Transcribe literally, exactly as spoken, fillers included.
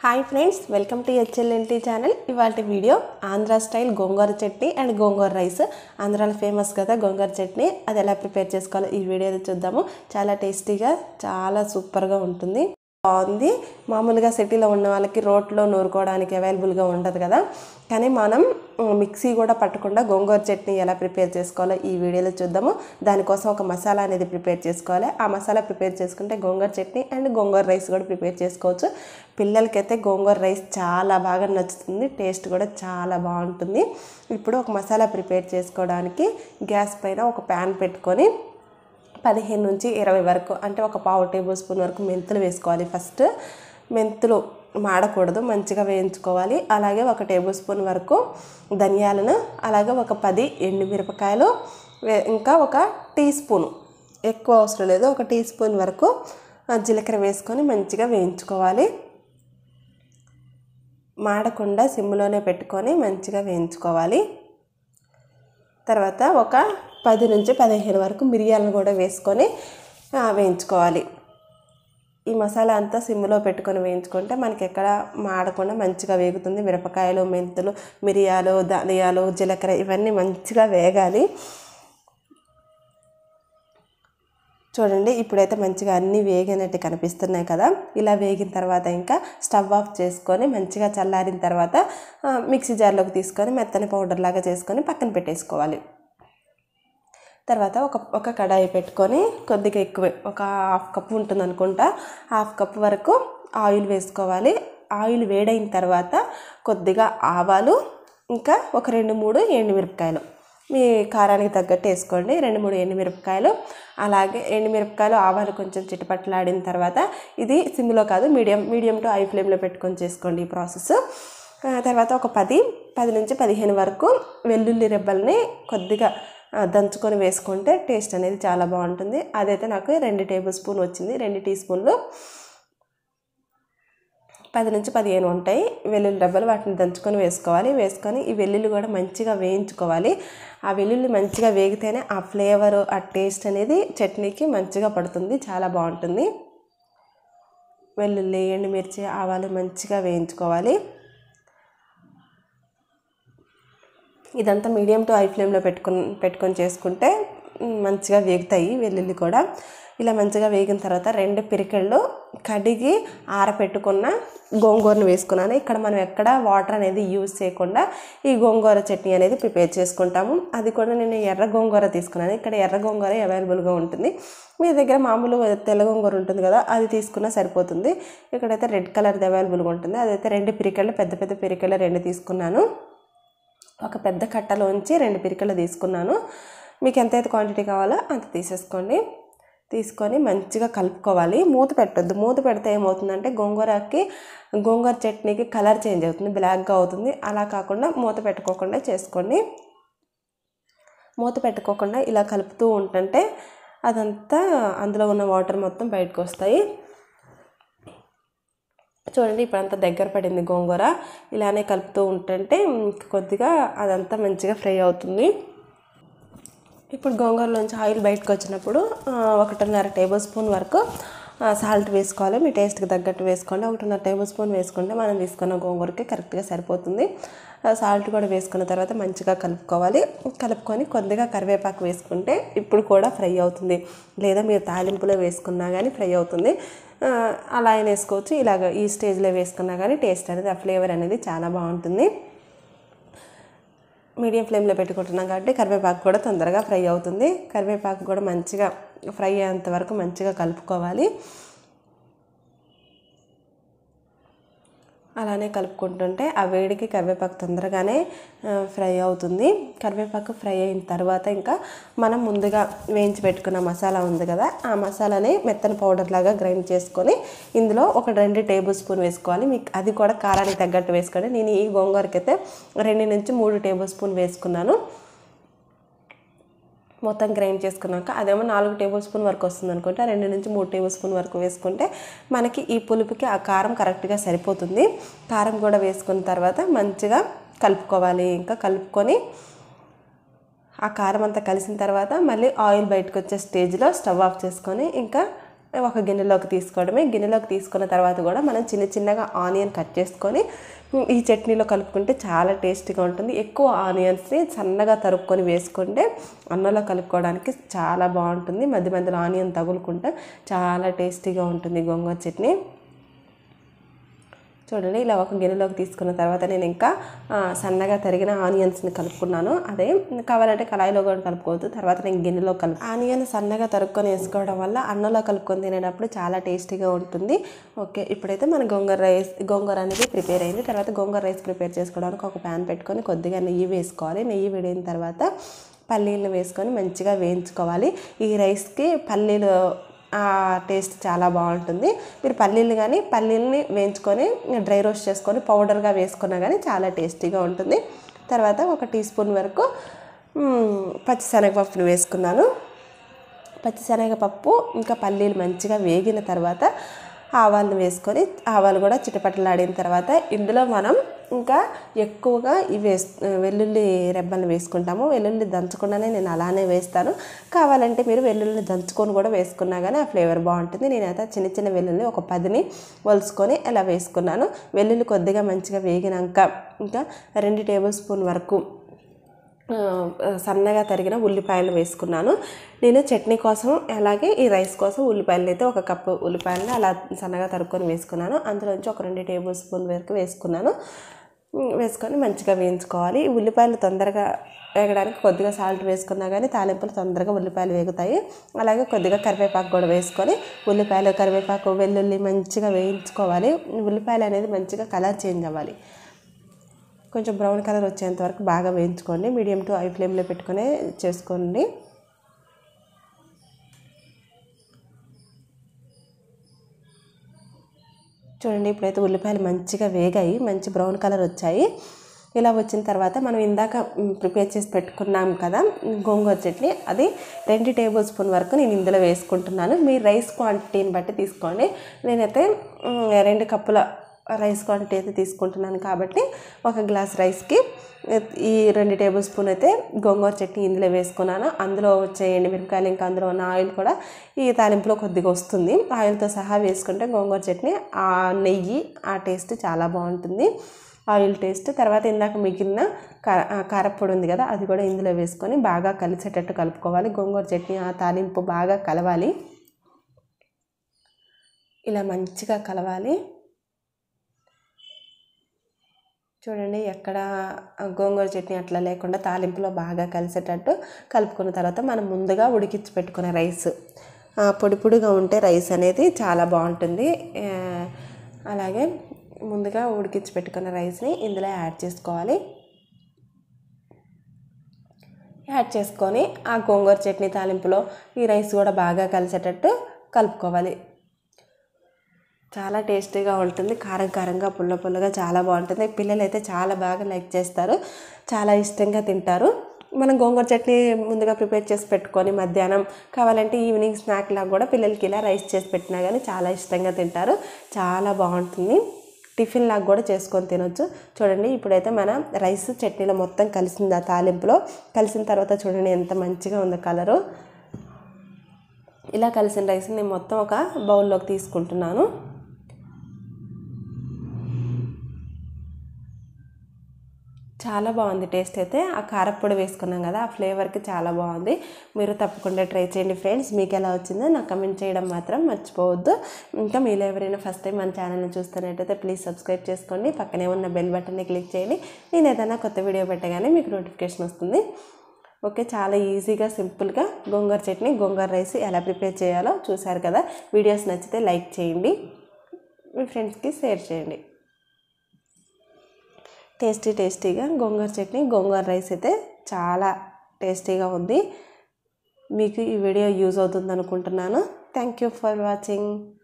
Hi friends, welcome to H L N T channel. ఇవాల్టి video Andhra style gongura chutney and gongura rice. ఆంధ్రాలో famous కదా గోంగూర చట్నీ. అది ఎలా ప్రిపేర్ చేసుకోవాలో ఈ వీడియోలో చూద్దాము. చాలా టేస్టీగా, చాలా సూపర్ గా ఉంటుంది. బాగుంది. మామూలుగా సిటీలో ఉన్న వాళ్ళకి రోట్లో నూరుకోవడానికి అవైలబుల్ గా ఉండదు కదా. కానీ మనం మిక్సీ కూడా పట్టకుండా గోంగూర చట్నీ ఎలా ప్రిపేర్ చేసుకోవాలో ఈ వీడియోలో చూద్దాము. దానికోసం ఒక మసాలా అనేది ప్రిపేర్ చేసుకోవాలి. ఆ మసాలా ప్రిపేర్ చేసుకుంటే gongura chutney and gongura rice కూడా ప్రిపేర్ చేసుకోవచ్చు. పిల్లలకైతే గోంగూర రైస్ చాలా బాగా నచ్చుతుంది. టేస్ట్ కూడా చాలా బాగుంటుంది. ఇప్పుడు ఒక మసాలా ప్రిపేర్ చేసుకోవడానికి గ్యాస్ పైన ఒక ప్యాన్ పెట్టుకొని పదిహేను నుంచి ఇరవై వరకు అంటే ఒక పావు టేబుల్ స్పూన్ వరకు మెంతులు వేసుకోవాలి. ఫస్ట్ మెంతులు మాడకూడదు, మంచిగా వేయించుకోవాలి. అలాగే ఒక టేబుల్ స్పూన్ వరకు ధనియాలను, అలాగే ఒక పది ఎండుమిరపకాయలు, ఇంకా ఒక టీ స్పూన్, ఎక్కువ అవసరం లేదు, ఒక టీ స్పూన్ వరకు జీలకర్ర వేసుకొని మంచిగా వేయించుకోవాలి. మాడకుండా సిమ్లోనే పెట్టుకొని మంచిగా వేయించుకోవాలి. తర్వాత ఒక పది నుంచి పదిహేను వరకు మిరియాలను కూడా వేసుకొని వేయించుకోవాలి. ఈ మసాలా అంతా సిమ్లో పెట్టుకొని వేయించుకుంటే మనకి ఎక్కడ మాడకుండా మంచిగా వేగుతుంది. మిరపకాయలు, మెంతులు, మిరియాలు, ధనియాలు, జీలకర్ర ఇవన్నీ మంచిగా వేగాలి. చూడండి, ఇప్పుడైతే మంచిగా అన్నీ వేగినట్టు కనిపిస్తున్నాయి కదా. ఇలా వేగిన తర్వాత ఇంకా స్టవ్ ఆఫ్ చేసుకొని మంచిగా చల్లారిన తర్వాత మిక్సీ జార్లోకి తీసుకొని మెత్తని పౌడర్ లాగా చేసుకొని పక్కన పెట్టేసుకోవాలి. తర్వాత ఒక ఒక కడాయి పెట్టుకొని కొద్దిగా ఎక్కువే, ఒక హాఫ్ కప్పు ఉంటుంది అనుకుంటా, హాఫ్ కప్పు వరకు ఆయిల్ వేసుకోవాలి. ఆయిల్ వేడైన తర్వాత కొద్దిగా ఆవాలు, ఇంకా ఒక రెండు మూడు ఎండుమిరపకాయలు, మీ కారానికి తగ్గట్టు వేసుకోండి. రెండు మూడు ఎండుమిరపకాయలు, అలాగే ఎండుమిరపకాయలు ఆవాలు కొంచెం చిటపట్లాడిన తర్వాత, ఇది సిమ్లో కాదు మీడియం మీడియం టు హై ఫ్లేమ్లో పెట్టుకొని చేసుకోండి ఈ ప్రాసెస్. తర్వాత ఒక పది పది నుంచి పదిహేను వరకు వెల్లుల్లి రెబ్బల్ని కొద్దిగా దంచుకొని వేసుకుంటే టేస్ట్ అనేది చాలా బాగుంటుంది. అదైతే నాకు రెండు టేబుల్ స్పూన్ వచ్చింది, రెండు టీ స్పూన్లు. పది నుంచి పదిహేను ఉంటాయి వెల్లుల్లి రెబ్బలు, వాటిని దంచుకొని వేసుకోవాలి. వేసుకొని ఈ వెల్లుల్లి కూడా మంచిగా వేయించుకోవాలి. ఆ వెల్లుల్లి మంచిగా వేగితేనే ఆ ఫ్లేవర్, ఆ టేస్ట్ అనేది చట్నీకి మంచిగా పడుతుంది, చాలా బాగుంటుంది. వెల్లుల్లి, ఎండుమిర్చి, ఆవాలు మంచిగా వేయించుకోవాలి. ఇదంతా మీడియం టు హై ఫ్లేమ్లో పెట్టుకొని పెట్టుకొని చేసుకుంటే మంచిగా వేగుతాయి వెల్లుల్లి కూడా. ఇలా మంచిగా వేగిన తర్వాత రెండు పిరికెళ్ళు కడిగి ఆరపెట్టుకున్న గోంగూరను వేసుకున్నాను. ఇక్కడ మనం ఎక్కడ వాటర్ అనేది యూజ్ చేయకుండా ఈ గోంగూర చట్నీ అనేది ప్రిపేర్ చేసుకుంటాము. అది కూడా నేను ఎర్ర గోంగూర తీసుకున్నాను. ఇక్కడ ఎర్ర గోంగూర అవైలబుల్గా ఉంటుంది. మీ దగ్గర మామూలు తెల్ల గోంగూర ఉంటుంది కదా, అది తీసుకున్నా సరిపోతుంది. ఇక్కడైతే రెడ్ కలర్ది అవైలబుల్గా ఉంటుంది. అదైతే రెండు పిరికెళ్ళు, పెద్ద పెద్ద పిరికెళ్ళు రెండు తీసుకున్నాను. ఒక పెద్ద కట్టలోంచి రెండు పిరికెళ్ళు తీసుకున్నాను. మీకు ఎంతైతే క్వాంటిటీ కావాలో అంత తీసేసుకోండి. తీసుకొని మంచిగా కలుపుకోవాలి. మూత పెట్టొద్దు. మూత పెడితే ఏమవుతుందంటే గోంగూరకి గోంగూర చట్నీకి కలర్ చేంజ్ అవుతుంది, బ్లాక్గా అవుతుంది. అలా కాకుండా మూత పెట్టుకోకుండా చేసుకోండి. మూత పెట్టుకోకుండా ఇలా కలుపుతూ ఉంటుంటే అదంతా అందులో ఉన్న వాటర్ మొత్తం బయటకు వస్తాయి. చూడండి, ఇప్పుడంతా దగ్గర పడింది గోంగూర. ఇలానే కలుపుతూ ఉంటుంటే కొద్దిగా అదంతా మంచిగా ఫ్రై అవుతుంది. ఇప్పుడు గోంగూరలోంచి ఆయిల్ బయటకు వచ్చినప్పుడు ఒకటిన్నర టేబుల్ స్పూన్ వరకు సాల్ట్ వేసుకోవాలి. మీ టేస్ట్కి తగ్గట్టు వేసుకోండి. ఒకటిన్నర టేబుల్ స్పూన్ వేసుకుంటే మనం తీసుకున్న గోంగూరకి కరెక్ట్గా సరిపోతుంది. సాల్ట్ కూడా వేసుకున్న తర్వాత మంచిగా కలుపుకోవాలి. కలుపుకొని కొద్దిగా కరివేపాకు వేసుకుంటే ఇప్పుడు కూడా ఫ్రై అవుతుంది. లేదా మీరు తాలింపులో వేసుకున్నా కానీ ఫ్రై అవుతుంది. అలా అయినా వేసుకోవచ్చు. ఇలాగ ఈ స్టేజ్లో వేసుకున్నా కానీ టేస్ట్ అనేది, ఆ ఫ్లేవర్ అనేది చాలా బాగుంటుంది. మీడియం ఫ్లేమ్లో పెట్టుకుంటున్నాం కాబట్టి కరివేపాకు కూడా తొందరగా ఫ్రై అవుతుంది. కరివేపాకు కూడా మంచిగా ఫ్రై అయ్యేంత వరకు మంచిగా కలుపుకోవాలి. అలానే కలుపుకుంటుంటే ఆ వేడికి కరివేపాకు తొందరగానే ఫ్రై అవుతుంది. కరివేపాకు ఫ్రై అయిన తర్వాత ఇంకా మనం ముందుగా వేయించి పెట్టుకున్న మసాలా ఉంది కదా, ఆ మసాలాని మెత్తని పౌడర్ లాగా గ్రైండ్ చేసుకొని ఇందులో ఒక రెండు టేబుల్ స్పూన్ వేసుకోవాలి. మీకు అది కూడా కారానికి తగ్గట్టు వేసుకోండి. నేను ఈ గోంగూరకి అయితే రెండు నుంచి మూడు టేబుల్ స్పూన్ వేసుకున్నాను. మొత్తం గ్రైండ్ చేసుకున్నాక అదేమో నాలుగు టేబుల్ స్పూన్ వరకు వస్తుంది అనుకుంటే రెండు నుంచి మూడు టేబుల్ స్పూన్ వరకు వేసుకుంటే మనకి ఈ పులుపుకి ఆ కారం కరెక్ట్గా సరిపోతుంది. కారం కూడా వేసుకున్న తర్వాత మంచిగా కలుపుకోవాలి. ఇంకా కలుపుకొని ఆ కారం అంతా కలిసిన తర్వాత మళ్ళీ ఆయిల్ బయటకు వచ్చే స్టేజ్లో స్టవ్ ఆఫ్ చేసుకొని ఇంకా ఒక గిన్నెలోకి తీసుకోవడమే. గిన్నెలోకి తీసుకున్న తర్వాత కూడా మనం చిన్న చిన్నగా ఆనియన్ కట్ చేసుకొని ఈ చట్నీలో కలుపుకుంటే చాలా టేస్టీగా ఉంటుంది. ఎక్కువ ఆనియన్స్ని సన్నగా తరుక్కొని వేసుకుంటే అన్నంలో కలుపుకోవడానికి చాలా బాగుంటుంది. మధ్య మధ్యలో ఆనియన్ తగులుకుంటే చాలా టేస్టీగా ఉంటుంది గోంగూర చట్నీ. చూడండి, ఇలా ఒక గిన్నెలోకి తీసుకున్న తర్వాత నేను ఇంకా సన్నగా తరిగిన ఆనియన్స్ని కలుపుకున్నాను. అదే కావాలంటే కళాయిలో కూడా కలుపుకోవద్దు. తర్వాత నేను గిన్నెలో కలుపు ఆనియన్ సన్నగా తరుక్కొని వేసుకోవడం వల్ల అన్నంలో కలుపుకొని తినేటప్పుడు చాలా టేస్టీగా ఉంటుంది. ఓకే, ఇప్పుడైతే మన గోంగూర రైస్ గోంగూర అనేది ప్రిపేర్ అయింది. తర్వాత గోంగూర రైస్ ప్రిపేర్ చేసుకోవడానికి ఒక ప్యాన్ పెట్టుకొని కొద్దిగా నెయ్యి వేసుకోవాలి. నెయ్యి వేడిన తర్వాత పల్లీలను వేసుకొని మంచిగా వేయించుకోవాలి. ఈ రైస్కి పల్లీలు ఆ టేస్ట్ చాలా బాగుంటుంది. మీరు పల్లీలు కానీ పల్లీలని వేయించుకొని డ్రై రోస్ట్ చేసుకొని పౌడర్గా వేసుకున్నా కానీ చాలా టేస్టీగా ఉంటుంది. తర్వాత ఒక టీ స్పూన్ వరకు పచ్చిశనగపప్పును వేసుకున్నాను. పచ్చిశనగపప్పు ఇంకా పల్లీలు మంచిగా వేగిన తర్వాత ఆవాలను వేసుకొని ఆవాలు కూడా చిటపటలాడిన తర్వాత ఇందులో మనం ఇంకా ఎక్కువగా ఇవి వేస్ వెల్లుల్లి రెబ్బలు వేసుకుంటాము. వెల్లుల్లి దంచకుండానే నేను అలానే వేస్తాను. కావాలంటే మీరు వెల్లుల్లి దంచుకొని కూడా వేసుకున్నా కానీ ఆ ఫ్లేవర్ బాగుంటుంది. నేనైతే చిన్న చిన్న వెల్లుల్లి ఒక పదిని వలుసుకొని అలా వేసుకున్నాను. వెల్లుల్లి కొద్దిగా మంచిగా వేగినాక ఇంకా రెండు టేబుల్ స్పూన్ వరకు సన్నగా తరిగిన ఉల్లిపాయలు వేసుకున్నాను. నేను చట్నీ కోసం అలాగే ఈ రైస్ కోసం ఉల్లిపాయలు అయితే ఒక కప్పు ఉల్లిపాయలని అలా సన్నగా తరుక్కొని వేసుకున్నాను. అందులోంచి ఒక రెండు టేబుల్ స్పూన్ వరకు వేసుకున్నాను. వేసుకొని మంచిగా వేయించుకోవాలి. ఉల్లిపాయలు తొందరగా వేగడానికి కొద్దిగా సాల్ట్ వేసుకున్నా కానీ తాలింపులు తొందరగా ఉల్లిపాయలు వేగుతాయి. అలాగే కొద్దిగా కరివేపాకు కూడా వేసుకొని ఉల్లిపాయలు కరివేపాకు వెల్లుల్లి మంచిగా వేయించుకోవాలి. ఉల్లిపాయలు అనేది మంచిగా కలర్ చేంజ్ అవ్వాలి. కొంచెం బ్రౌన్ కలర్ వచ్చేంత వరకు బాగా వేయించుకోండి. మీడియం టు హై ఫ్లేమ్లో పెట్టుకొని చేసుకోండి. చూడండి, ఇప్పుడైతే ఉల్లిపాయలు మంచిగా వేగాయి, మంచి బ్రౌన్ కలర్ వచ్చాయి. ఇలా వచ్చిన తర్వాత మనం ఇందాక ప్రిపేర్ చేసి పెట్టుకున్నాం కదా గోంగూర చట్నీ, అది రెండు టేబుల్ స్పూన్ వరకు నేను ఇందులో వేసుకుంటున్నాను. మీ రైస్ క్వాంటిటీని బట్టి తీసుకోండి. నేనైతే రెండు కప్పుల రైస్ క్వాంటిటీ అయితే తీసుకుంటున్నాను కాబట్టి ఒక గ్లాస్ రైస్కి ఈ రెండు టేబుల్ స్పూన్ అయితే గోంగూర చట్నీ ఇందులో వేసుకున్నాను. అందులో వచ్చే ఎండుమిరపకాయలు ఇంకా అందులో ఉన్న ఆయిల్ కూడా ఈ తాలింపులో కొద్దిగా వస్తుంది. ఆయిల్తో సహా వేసుకుంటే గోంగూర చట్నీ ఆ నెయ్యి ఆ టేస్ట్ చాలా బాగుంటుంది, ఆయిల్ టేస్ట్. తర్వాత ఇందాక మిగిలిన కారప్పొడి ఉంది కదా, అది కూడా ఇందులో వేసుకొని బాగా కలిసేటట్టు కలుపుకోవాలి. గోంగూర చట్నీ ఆ తాలింపు బాగా కలవాలి. ఇలా మంచిగా కలవాలి. చూడండి, ఎక్కడ గోంగూర చట్నీ అట్లా లేకుండా తాలింపులో బాగా కలిసేటట్టు కలుపుకున్న తర్వాత మనం ముందుగా ఉడికించి పెట్టుకునే రైస్ పొడి పొడిగా ఉంటే రైస్ అనేది చాలా బాగుంటుంది. అలాగే ముందుగా ఉడికించి పెట్టుకున్న రైస్ని ఇందులో యాడ్ చేసుకోవాలి. యాడ్ చేసుకొని ఆ గోంగూర చట్నీ తాలింపులో ఈ రైస్ కూడా బాగా కలిసేటట్టు కలుపుకోవాలి. చాలా టేస్టీగా ఉంటుంది. కారం కారంగా పుల్ల పుల్లగా చాలా బాగుంటుంది. పిల్లలు అయితే చాలా బాగా లైక్ చేస్తారు, చాలా ఇష్టంగా తింటారు. మనం గోంగూర చట్నీ ముందుగా ప్రిపేర్ చేసి పెట్టుకొని మధ్యాహ్నం కావాలంటే ఈవినింగ్ స్నాక్ లాగా కూడా పిల్లలకి ఇలా రైస్ చేసి పెట్టినా కానీ చాలా ఇష్టంగా తింటారు. చాలా బాగుంటుంది. టిఫిన్ లాగా కూడా చేసుకొని తినొచ్చు. చూడండి, ఇప్పుడైతే మన రైస్ చట్నీలో మొత్తం కలిసింది. ఆ తాలింపులో కలిసిన తర్వాత చూడండి ఎంత మంచిగా ఉందో కలరు. ఇలా కలిసిన రైస్ని నేను మొత్తం ఒక బౌల్లోకి తీసుకుంటున్నాను. చాలా బాగుంది టేస్ట్ అయితే. ఆ కారప్పొడి వేసుకున్నాం కదా, ఆ ఫ్లేవర్కి చాలా బాగుంది. మీరు తప్పకుండా ట్రై చేయండి ఫ్రెండ్స్. మీకు ఎలా వచ్చిందో నాకు కమెంట్ చేయడం మాత్రం మర్చిపోవద్దు. ఇంకా మీరు ఎవరైనా ఫస్ట్ టైం మన ఛానల్ని చూస్తున్నట్టయితే ప్లీజ్ సబ్స్క్రైబ్ చేసుకోండి. పక్కనే ఉన్న బెల్ బటన్ని క్లిక్ చేయండి. నేను ఏదైనా కొత్త వీడియో పెట్టగానే మీకు నోటిఫికేషన్ వస్తుంది. ఓకే, చాలా ఈజీగా సింపుల్గా గోంగూర చట్నీ గోంగూర రైస్ ఎలా ప్రిపేర్ చేయాలో చూసారు కదా. వీడియోస్ నచ్చితే లైక్ చేయండి, మీ ఫ్రెండ్స్కి షేర్ చేయండి. టేస్టీ టేస్టీగా గోంగూర చట్నీ గోంగూర రైస్ అయితే చాలా టేస్టీగా ఉంది. మీకు ఈ వీడియో యూజ్ అవుతుంది అనుకుంటున్నాను. Thank you for watching.